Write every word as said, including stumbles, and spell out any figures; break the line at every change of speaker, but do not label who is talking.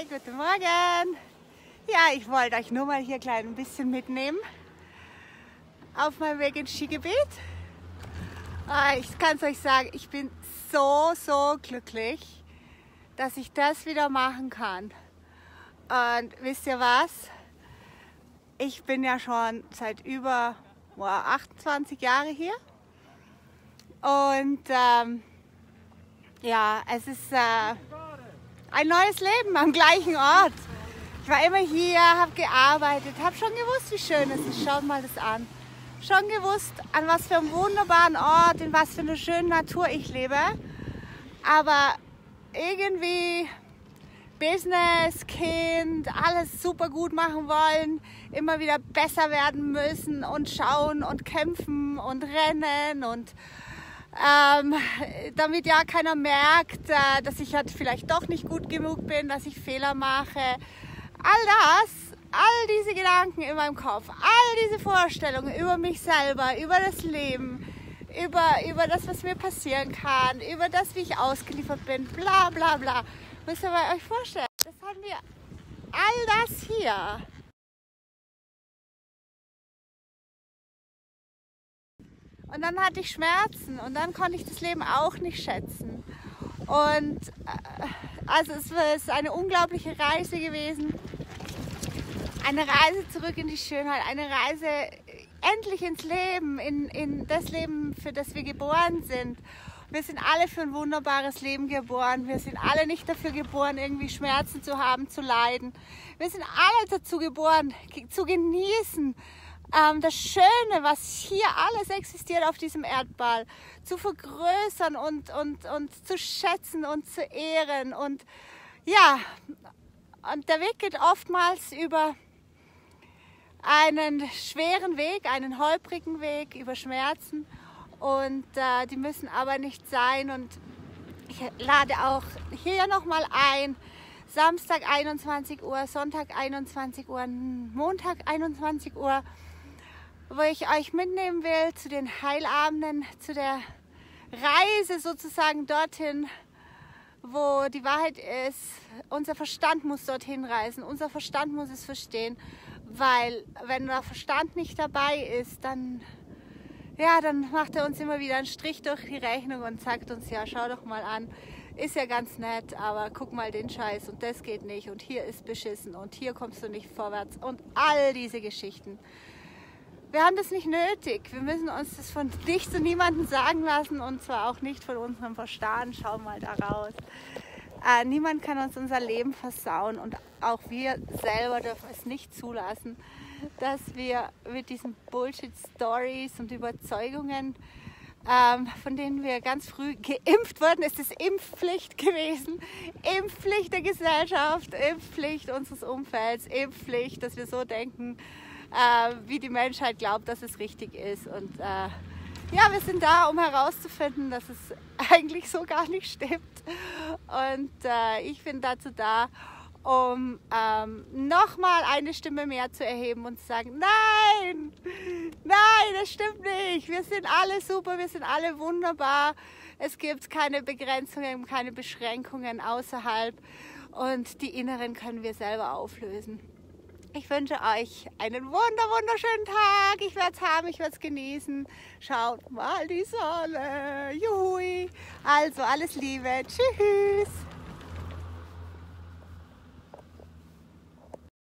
Hi, guten Morgen. Ja, ich wollte euch nur mal hier klein ein bisschen mitnehmen auf meinem Weg ins Skigebiet. Ich kann es euch sagen, ich bin so, so glücklich, dass ich das wieder machen kann. Und wisst ihr was? Ich bin ja schon seit über boah, achtundzwanzig Jahren hier. Und ähm, ja, es ist äh, ein neues Leben am gleichen Ort. Ich war immer hier, habe gearbeitet, habe schon gewusst, wie schön es ist. Schaut mal das an. Schon gewusst, an was für einem wunderbaren Ort, in was für einer schönen Natur ich lebe. Aber irgendwie Business, Kind, alles super gut machen wollen, immer wieder besser werden müssen und schauen und kämpfen und rennen und ähm, damit ja keiner merkt, äh, dass ich halt vielleicht doch nicht gut genug bin, dass ich Fehler mache. All das, all diese Gedanken in meinem Kopf, all diese Vorstellungen über mich selber, über das Leben, über, über das, was mir passieren kann, über das, wie ich ausgeliefert bin, bla bla bla. Müsst ihr mal euch vorstellen, das haben wir all das hier. Und dann hatte ich Schmerzen und dann konnte ich das Leben auch nicht schätzen. Und äh, also es ist eine unglaubliche Reise gewesen. Eine Reise zurück in die Schönheit, eine Reise endlich ins Leben, in, in das Leben, für das wir geboren sind. Wir sind alle für ein wunderbares Leben geboren. Wir sind alle nicht dafür geboren, irgendwie Schmerzen zu haben, zu leiden. Wir sind alle dazu geboren, zu genießen, ähm, das Schöne, was hier alles existiert auf diesem Erdball, zu vergrößern und, und, und zu schätzen und zu ehren. Und ja, und der Weg geht oftmals über einen schweren Weg, einen holprigen Weg, über Schmerzen. Und äh, die müssen aber nicht sein. Und ich lade auch hier nochmal ein, Samstag einundzwanzig Uhr, Sonntag einundzwanzig Uhr, Montag einundzwanzig Uhr, wo ich euch mitnehmen will zu den Heilabenden, zu der Reise sozusagen dorthin, wo die Wahrheit ist. Unser Verstand muss dorthin reisen, unser Verstand muss es verstehen, weil wenn der Verstand nicht dabei ist, dann Ja, dann macht er uns immer wieder einen Strich durch die Rechnung und sagt uns, ja, schau doch mal an, ist ja ganz nett, aber guck mal den Scheiß und das geht nicht und hier ist beschissen und hier kommst du nicht vorwärts und all diese Geschichten. Wir haben das nicht nötig, wir müssen uns das von nichts und niemandem sagen lassen und zwar auch nicht von unserem Verstand, schau mal da raus. Äh, niemand kann uns unser Leben versauen und auch wir selber dürfen es nicht zulassen, dass wir mit diesen Bullshit-Stories und Überzeugungen, ähm, von denen wir ganz früh geimpft wurden, ist es Impfpflicht gewesen, Impfpflicht der Gesellschaft, Impfpflicht unseres Umfelds, Impfpflicht, dass wir so denken, äh, wie die Menschheit glaubt, dass es richtig ist. Und äh, ja, wir sind da, um herauszufinden, dass es eigentlich so gar nicht stimmt. Und äh, ich bin dazu da, um ähm, nochmal eine Stimme mehr zu erheben und zu sagen, nein, nein, das stimmt nicht. Wir sind alle super, wir sind alle wunderbar. Es gibt keine Begrenzungen, keine Beschränkungen außerhalb und die inneren können wir selber auflösen. Ich wünsche euch einen wunder, wunderschönen Tag. Ich werde es haben, ich werde es genießen. Schaut mal die Sonne. Juhui. Also alles Liebe. Tschüss.